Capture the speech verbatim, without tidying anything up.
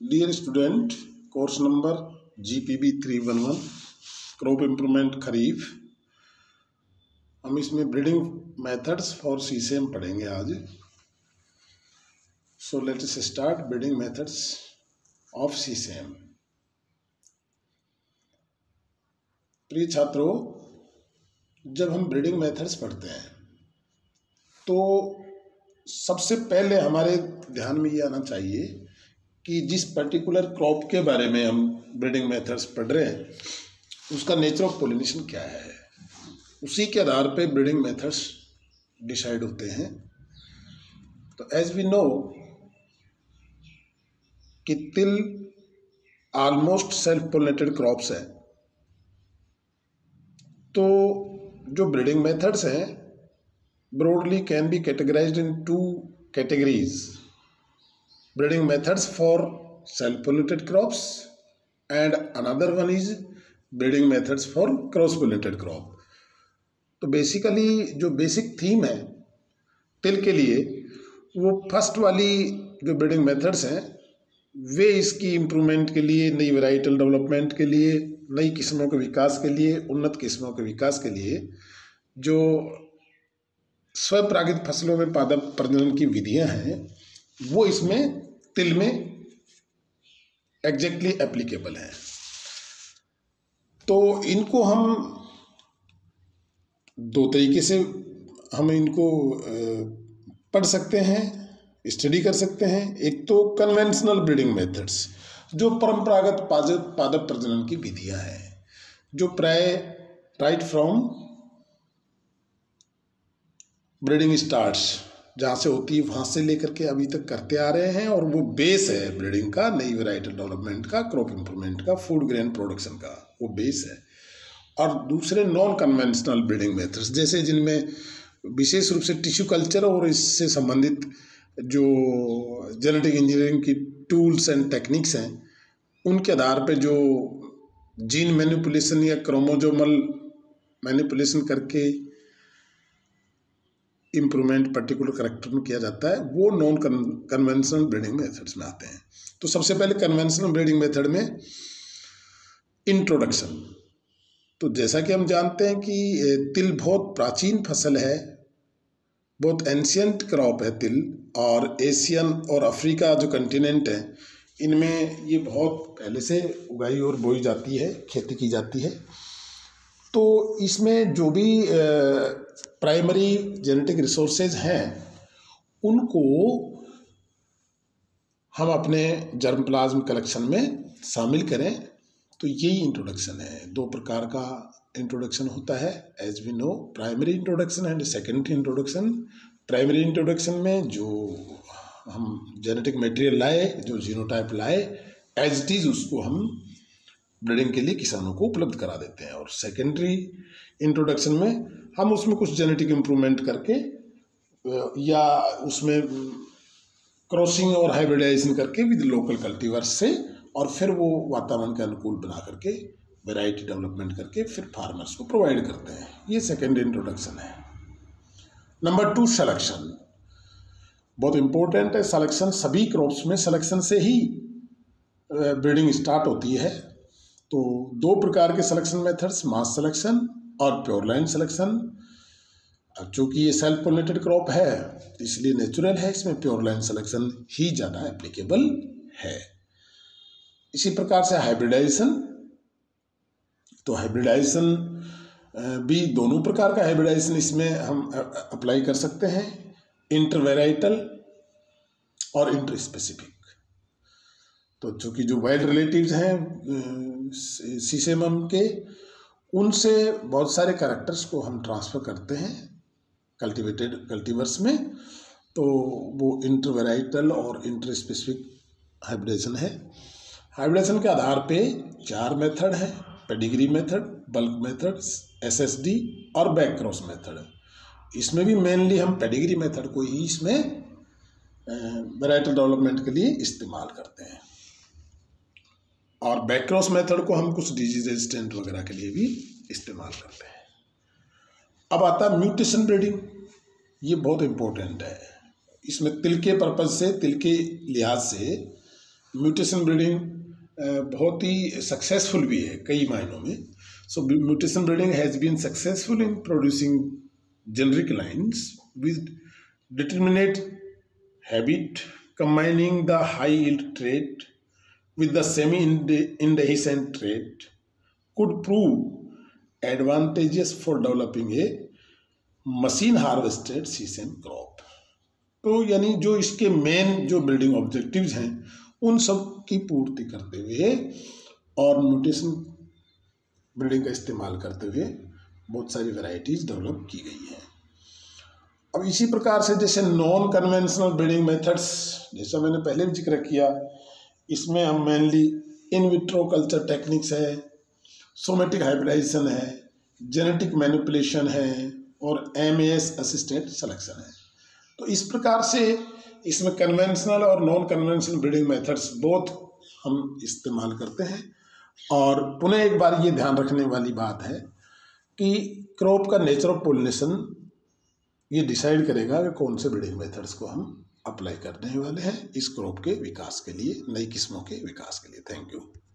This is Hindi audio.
Dear student, course number G P B three one one crop improvement kharif. हम इसमें ब्रीडिंग मेथड्स फॉर सीसेम पढ़ेंगे आज। So let us start breeding methods of sesame. प्रिय छात्रों, जब हम ब्रीडिंग मेथड्स पढ़ते हैं तो सबसे पहले हमारे ध्यान में ये आना चाहिए कि जिस पर्टिकुलर क्रॉप के बारे में हम ब्रीडिंग मेथड्स पढ़ रहे हैं उसका नेचर ऑफ पोलिनेशन क्या है, उसी के आधार पे ब्रीडिंग मेथड्स डिसाइड होते हैं। तो एज वी नो कि तिल ऑलमोस्ट सेल्फ पोलिनेटेड क्रॉप्स है, तो जो ब्रीडिंग मेथड्स हैं broadly can be categorized in two categories: breeding methods for self-pollinated crops and another one is breeding methods for cross-pollinated crop। तो बेसिकली जो बेसिक थीम है तिल के लिए वो फर्स्ट वाली जो ब्रीडिंग मेथड्स हैं वे इसकी इम्प्रूवमेंट के लिए, नई वेराइटल डेवलपमेंट के लिए, नई किस्मों के विकास के लिए, उन्नत किस्मों के विकास के लिए जो स्वपरागित फसलों में पादप प्रजनन की विधियां हैं वो इसमें तिल में एग्जैक्टली एप्लीकेबल है। तो इनको हम दो तरीके से हम इनको पढ़ सकते हैं, स्टडी कर सकते हैं। एक तो कन्वेंशनल ब्रीडिंग मेथड्स, जो परंपरागत पादप प्रजनन की विधियां हैं, जो प्राय राइट फ्रॉम ब्रीडिंग स्टार्ट्स जहाँ से होती है वहाँ से लेकर के अभी तक करते आ रहे हैं, और वो बेस है ब्रीडिंग का, नई वेराइटल डेवलपमेंट का, क्रॉप इम्प्रूवमेंट का, फूड ग्रेन प्रोडक्शन का, वो बेस है। और दूसरे नॉन कन्वेंशनल ब्रीडिंग मेथड्स, जैसे जिनमें विशेष रूप से टिश्यू कल्चर और इससे संबंधित जो जेनेटिक इंजीनियरिंग की टूल्स एंड टेक्निक्स हैं उनके आधार पर जो जीन मैनिपुलेशन या क्रोमोजोमल मैनिपुलेशन करके इम्प्रूवमेंट पर्टिकुलर करेक्टर में किया जाता है, वो नॉन कन्वेंशनल ब्रीडिंग मेथड्स में आते हैं। तो सबसे पहले कन्वेंशनल ब्रीडिंग मेथड में इंट्रोडक्शन। तो जैसा कि हम जानते हैं कि तिल बहुत प्राचीन फसल है, बहुत एंशियंट क्रॉप है तिल, और एशियन और अफ्रीका जो कंटिनेंट है इनमें ये बहुत पहले से उगाई और बोई जाती है, खेती की जाती है। तो इसमें जो भी प्राइमरी जेनेटिक रिसोर्सेज हैं उनको हम अपने जर्म प्लाज्म कलेक्शन में शामिल करें। तो यही इंट्रोडक्शन है। दो प्रकार का इंट्रोडक्शन होता है, as we know, primary introduction and secondary introduction. Primary introduction में जो हम जेनेटिक मटेरियल लाए, जो जीनोटाइप लाए, एज इट इज उसको हम ब्रीडिंग के लिए किसानों को उपलब्ध करा देते हैं। और सेकेंडरी इंट्रोडक्शन में हम उसमें कुछ जेनेटिक इम्प्रूवमेंट करके या उसमें क्रॉसिंग और हाइब्रिडाइजेशन करके विद लोकल कल्टीवर्स से, और फिर वो वातावरण के अनुकूल बना करके वैरायटी डेवलपमेंट करके फिर फार्मर्स को प्रोवाइड करते हैं। ये सेकेंडरी इंट्रोडक्शन है। Number two, selection. बहुत इंपॉर्टेंट है सिलेक्शन। सभी क्रॉप्स में सिलेक्शन से ही ब्रीडिंग स्टार्ट होती है। तो दो प्रकार के सिलेक्शन मेथड्स, मास सिलेक्शन और प्योर लाइन सिलेक्शन। चूँकि ये सेल्फ पोलिनेटेड क्रॉप है इसलिए नेचुरल है, इसमें प्योर लाइन सिलेक्शन ही ज़्यादा एप्लीकेबल है। इसी प्रकार से हाइब्रिडाइजेशन। तो हाइब्रिडाइजेशन भी दोनों प्रकार का हाइब्रिडाइजेशन इसमें हम अप्लाई कर सकते हैं, इंटरवेराइटल और इंटर स्पेसिफिक। तो चूँकि जो वाइल्ड रिलेटिव्स हैं सीसेमम के, उनसे बहुत सारे कैरेक्टर्स को हम ट्रांसफ़र करते हैं कल्टीवेटेड कल्टीवर्स में। तो वो इंटरवेराइटल और इंटर स्पेसिफिक हाइब्रिडेशन है। हाइब्रिडेशन के आधार पे चार मेथड है: pedigree method, bulk method, SSD और बैक क्रॉस मेथड। इसमें भी मेनली हम पेडिग्री मेथड को ही इसमें वेराइटल डेवलपमेंट के लिए इस्तेमाल करते हैं, और बैक क्रॉस मेथड को हम कुछ डिजीज रेजिस्टेंट वगैरह के लिए भी इस्तेमाल करते हैं। अब आता है म्यूटेशन ब्रीडिंग। ये बहुत इम्पोर्टेंट है। इसमें तिल के पर्पज से, तिल के लिहाज से म्यूटेशन ब्रीडिंग बहुत ही सक्सेसफुल भी है कई मायनों में. So mutation breeding has been successful in producing generic lines with determinate habit, combining the high yield trait with the semi-indehiscent trait could prove advantageous for developing a machine harvested sesame crop. तो यानी जो इसके मेन जो ब्रीडिंग ऑब्जेक्टिव्स हैं उन सब की पूर्ति करते हुए और म्यूटेशन ब्रीडिंग का इस्तेमाल करते हुए बहुत सारी वैरायटीज डेवलप की गई हैं. अब इसी प्रकार से जैसे नॉन कन्वेंशनल ब्रीडिंग मेथड्स, जैसा मैंने पहले भी जिक्र किया, इसमें हम mainly in vitro culture techniques है, सोमेटिक हाइब्रिडाइजेशन है, जेनेटिक मैनिपुलेशन है और M A S assisted selection है. तो इस प्रकार से इसमें कन्वेंशनल और non conventional breeding methods both हम इस्तेमाल करते हैं. और पुनः एक बार ये ध्यान रखने वाली बात है कि क्रॉप का नेचर ऑफ पोलिनेशन ये डिसाइड करेगा कि कौन से ब्रीडिंग मेथड्स को हम अप्लाई करने वाले हैं इस क्रॉप के विकास के लिए, नई किस्मों के विकास के लिए. Thank you.